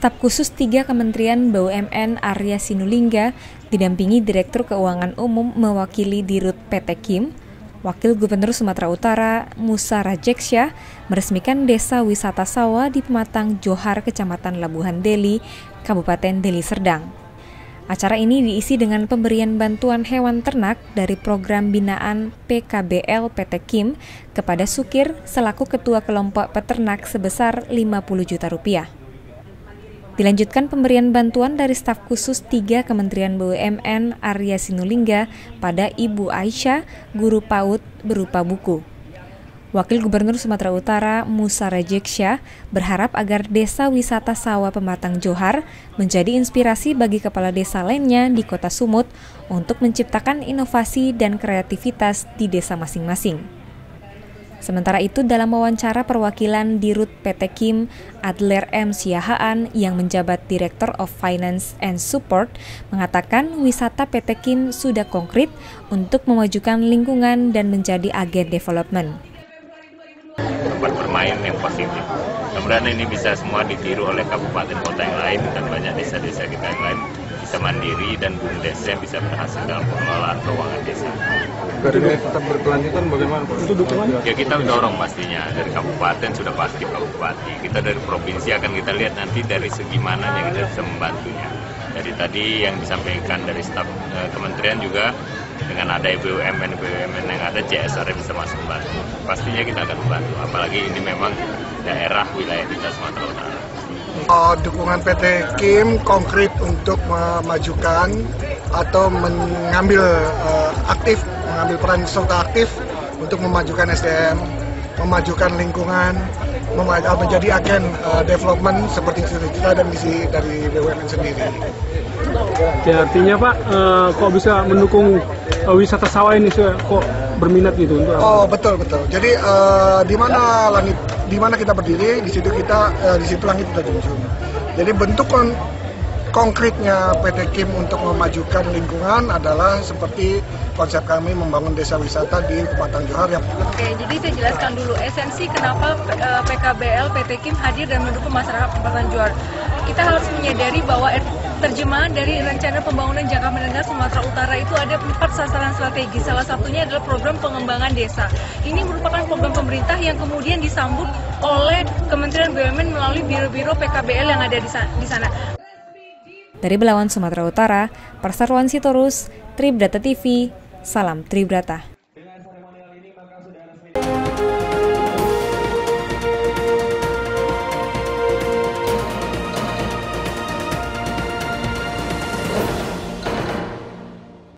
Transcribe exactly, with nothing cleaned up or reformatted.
Staf khusus tiga Kementerian B U M N Arya Sinulinga didampingi Direktur Keuangan Umum mewakili Dirut P T Kim, Wakil Gubernur Sumatera Utara Musa Rajeksya meresmikan Desa Wisata Sawah di Pematang Johar, Kecamatan Labuhan Deli, Kabupaten Deli Serdang. Acara ini diisi dengan pemberian bantuan hewan ternak dari program binaan P K B L P T Kim kepada Sukir selaku Ketua Kelompok Peternak sebesar lima puluh juta rupiah. Dilanjutkan pemberian bantuan dari staf khusus tiga Kementerian B U M N Arya Sinulinga pada Ibu Aisyah, guru PAUD berupa buku. Wakil Gubernur Sumatera Utara Musa Rajeksya berharap agar Desa Wisata Sawah Pematang Johar menjadi inspirasi bagi kepala desa lainnya di Kota Sumut untuk menciptakan inovasi dan kreativitas di desa masing-masing. Sementara itu, dalam wawancara perwakilan Dirut P T Kim, Adler M. Siahaan yang menjabat Director of Finance and Support mengatakan wisata P T Kim sudah konkret untuk memajukan lingkungan dan menjadi agen development. Tempat bermain yang positif. Kemudian ini bisa semua ditiru oleh kabupaten kota yang lain dan banyak desa-desa kita yang lain bisa mandiri dan BUMDes yang bisa berhasil dalam pengelolaan keuangan desa. Dari tetap berkelanjutan bagaimana Pak? Itu dukungan? Ya kita dorong pastinya dari kabupaten sudah pasti Pak Bupati. Kita dari provinsi akan kita lihat nanti dari segi mananya kita bisa membantunya. Dari tadi yang disampaikan dari staf eh, kementerian juga dengan ada B U M N B U M N yang ada C S R bisa masuk membantu. Pastinya kita akan membantu. Apalagi ini memang daerah wilayah kita Sumatera Utara. Oh, dukungan P T Kim konkret untuk memajukan atau mengambil uh, aktif, mengambil peran serta aktif untuk memajukan S D M, memajukan lingkungan, memaj- menjadi agen uh, development seperti cita-cita dan misi dari B U M N sendiri. Ya, artinya Pak, uh, kok bisa mendukung uh, wisata sawah ini kok berminat gitu untuk apa? Oh betul betul. Jadi uh, di mana langit, di mana kita berdiri, di situ kita, uh, di situ langit kita junjung. Jadi bentuk kon konkretnya P T Kim untuk memajukan lingkungan adalah seperti konsep kami membangun desa wisata di Pematang Johar. Yang... Oke, jadi saya jelaskan dulu esensi kenapa uh, P K B L P T Kim hadir dan mendukung masyarakat Pematang Johar. Kita harus menyadari bahwa terjemahan dari rencana pembangunan jangka menengah Sumatera Utara itu ada empat sasaran strategi. Salah satunya adalah program pengembangan desa. Ini merupakan program pemerintah yang kemudian disambut oleh Kementerian B U M N melalui biro-biro P K B L yang ada di sana. Dari Belawan, Sumatera Utara, Persarwan Sitorus, Tribrata T V, salam Tribrata.